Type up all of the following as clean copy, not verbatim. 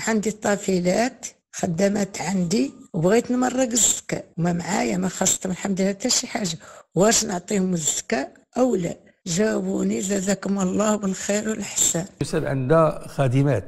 عندي الطافلات خدامات عندي وبغيت نمرق الزكاة وما معايا ما خاصتهم الحمد لله حتى شي حاجة، واش نعطيهم الزكاة أو لا؟ جاوبوني جزاكم الله بالخير والإحسان. يسأل عندها خادمات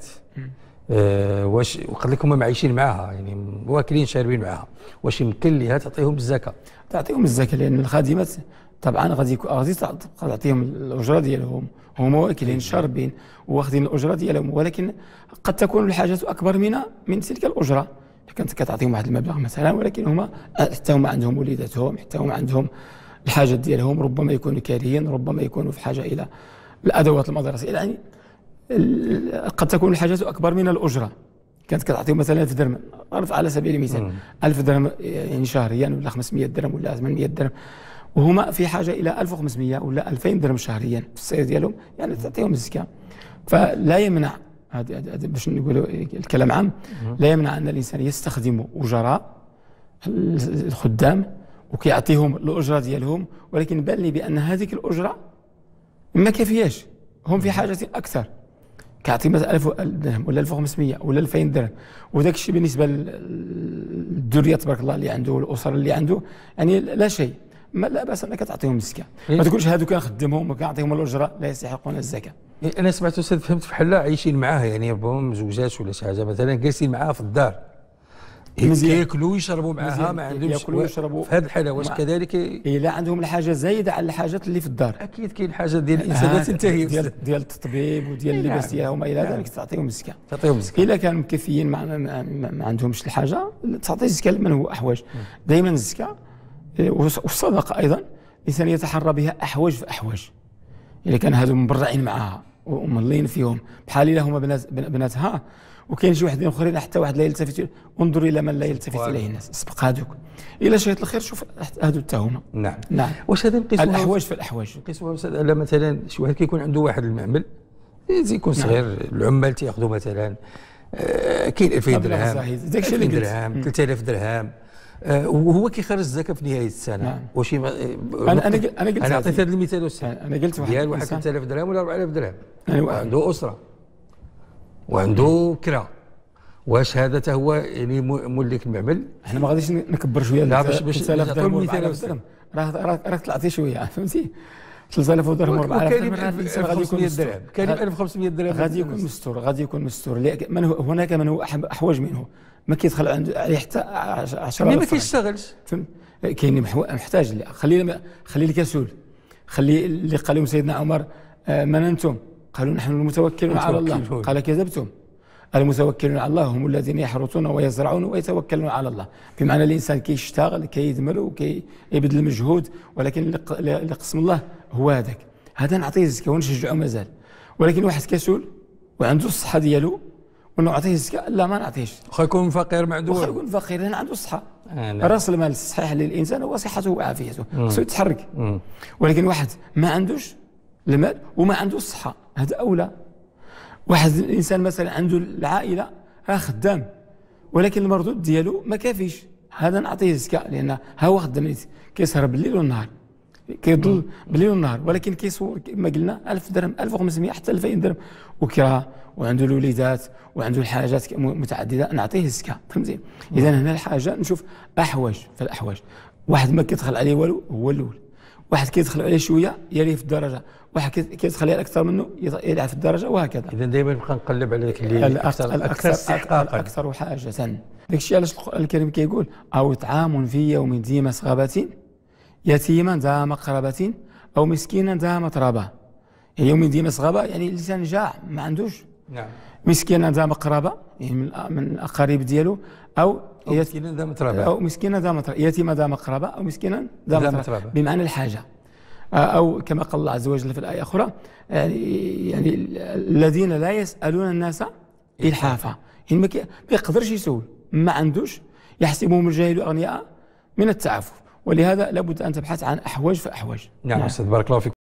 واش وقال لك هما معايشين معاها يعني واكلين شاربين معاها، واش يمكن لها تعطيهم الزكاة؟ تعطيهم الزكاة لأن الخادمات طبعا غادي تعطيهم الأجرة ديالهم، هما واكلين شاربين واخذين الأجرة ديالهم، ولكن قد تكون الحاجة أكبر من تلك الأجرة. كانت كتعطيهم واحد المبلغ مثلا، ولكن هما حتى هما عندهم وليداتهم، حتى هما عندهم الحاجات ديالهم، ربما يكونوا كارهين، ربما يكونوا في حاجة إلى الأدوات المدرسية، يعني قد تكون الحاجات أكبر من الأجرة. كانت كتعطيهم مثلا 1000 درهم على سبيل المثال، 1000 درهم يعني شهريا ولا 500 درهم ولا 800 درهم، وهما في حاجة إلى 1500 ولا 2000 درهم شهريا في السير ديالهم، يعني تعطيهم الزكاة. فلا يمنع هذا باش نقولوا الكلام عام، لا يمنع أن الإنسان يستخدم أجراء الخدام وكيعطيهم الأجرة ديالهم، ولكن بان لي بأن هذيك الأجرة ما كافياش، هم في حاجة أكثر. كيعطي مثلا 1000 درهم ولا 1500 ولا 2000 درهم، وذاك الشيء بالنسبة للذرية تبارك الله اللي عنده والأسرة اللي عنده يعني لا شيء، لا بأس أنك تعطيهم الزكاة. ما تقولش هادو كنخدمهم وكنعطيهم الأجرة لا يستحقون الزكاة. أنا سمعت أستاذ فهمت بحال عايشين معاها، يعني ربما زوجات ولا شي حاجة مثلا جالسين معاها في الدار ياكلوا ويشربوا معاها، ما عندهمش ياكلوا ويشربوا في هذه الحاله. واش كذلك لا عندهم الحاجه زايده على الحاجات اللي في الدار؟ اكيد كاين حاجه ديال الانسان لا تنتهي، ديال التطبيب وديال اللباس ديالهم وما الى ذلك، تعطيهم الزكاه. تعطيهم الزكاه الا كانوا مكفيين ما عندهمش الحاجه تعطي الزكاه لمن هو احوج. دائما الزكاه والصدقه ايضا الانسان يتحرى بها احوج فاحوج. الا كان هذو مبرعين معها ومضلين فيهم بحال الا هما بناتها، وكاين شي وحدين اخرين حتى واحد لا يلتفت، انظر الى من لا يلتفت اليه الناس، سبق هذوك الى شيء الخير شوف هذو حتى هما. نعم. واش هذا نقيسوها الاحواج في الاحواج؟ نقيسوها مثلا شي واحد كيكون عنده واحد المعمل يكون صغير، العمال تياخذوا مثلا كاين 2000 درهم، داكشي اللي قلت 3000 درهم، وهو كيخرج الزكاه في نهايه السنه. واش انا قلت انا عطيت هذا المثال انا قلت ديال واحد 3000 درهم ولا 4000 درهم، عنده اسره وعنده كرا، واش هذا حتى هو يعني مولك المعمل؟ احنا ما غاديش نكبر شويه. لا باش 3000 درهم راه طلعتي شويه، فهمتي؟ 3000 درهم و4000 درهم غادي يكون مستور، كاين 1500 درهم غادي يكون مستور. هناك من هو احوج منه، ما كيدخل عنده عليه حتى 10 ما كيشتغلش، كاين محتاج. خلي الكسول، خلي اللي قال لهم سيدنا عمر من انتم؟ قالوا نحن المتوكلون على الله. قال كذبتم، المتوكلون على الله هم الذين يحرثون ويزرعون ويتوكلون على الله. بمعنى الانسان كيشتغل كيدمر وكيبذل مجهود، ولكن اللي قسم الله هو هذاك، هذا نعطيه الزكاه ونشجعه مازال. ولكن واحد كسول وعنده الصحه ديالو ونعطيه الزكاه، لا ما نعطيهش. واخا يكون فقير ما عندوش، واخا يكون فقير لان عنده الصحه. راس المال الصحيح للانسان هو صحته وعافيته، خصو يتحرك. ولكن واحد ما عندوش المال وما عنده الصحه، هذا اولى. واحد الانسان مثلا عنده العائله راه خدام، ولكن المردود ديالو ما كافيش، هذا نعطيه الزكاه لان ها هو خدام كيسهر بالليل والنهار، كيضل بالليل والنهار، ولكن كيصور كما قلنا 1000 درهم 1500 حتى 2000 درهم وكرا، وعنده الوليدات وعنده الحاجات متعدده، نعطيه الزكاه. فهمتي؟ اذا هنا الحاجه نشوف احوج فالاحوج. واحد ما كيدخل عليه والو هو الاول، واحد كيدخل عليه شويه يليه في الدرجه، واحد كيدخل عليه اكثر منه يلعب في الدرجه، وهكذا. اذا دائما نبقى نقلب على ذاك اللي اكثر استحقاقا، اكثر حاجه. داك الشيء علاش القران الكريم كيقول او اطعام في يوم ذي مسغبه يتيما ذا مقربه او مسكينا ذا متربه. يعني يوم ذي مسغبه يعني الانسان جاع ما عندوش. نعم. مسكينا ذا مقربه يعني من الاقارب ديالو، او مسكينا ذا متربه، او مسكينا ذا متربه، يتيما ذا مقربه او مسكينا ذا متربه بمعنى الحاجه. أو كما قال الله عز وجل في الآية أخرى يعني الذين لا يسألون الناس إلحافا، يعني ما يقدرش يسول، ما عندوش، يحسبهم الجاهل أغنياء من التعفف. ولهذا لابد أن تبحث عن أحوج فأحوج. نعم أستاذ بارك الله فيك.